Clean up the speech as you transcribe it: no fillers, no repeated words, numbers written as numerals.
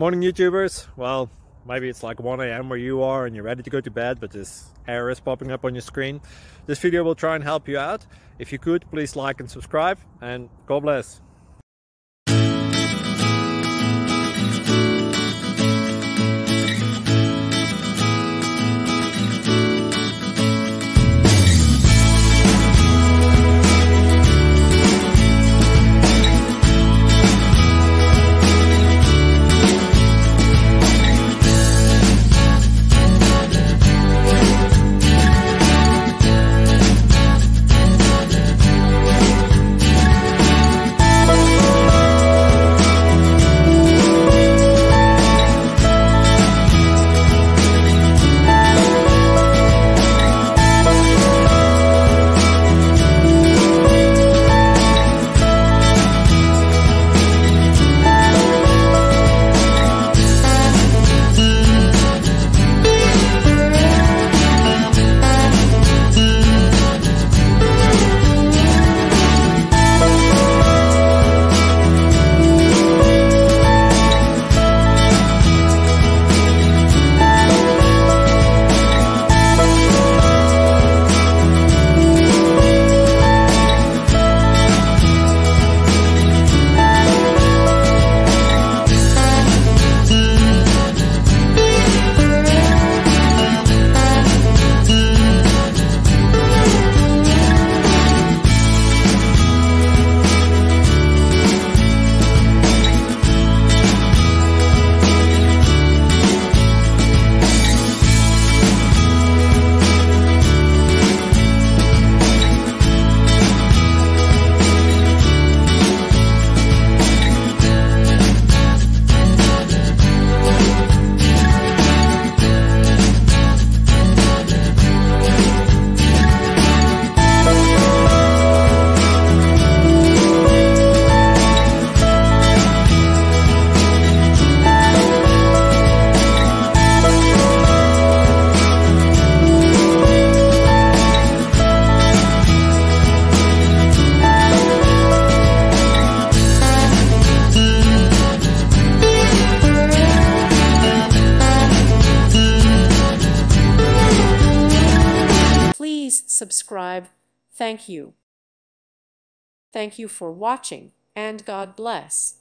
Morning YouTubers. Well, maybe it's like 1 a.m. where you are and you're ready to go to bed, but this error is popping up on your screen. This video will try and help you out. If you could, please like and subscribe, and God bless. Please subscribe. Thank you. Thank you for watching, and God bless.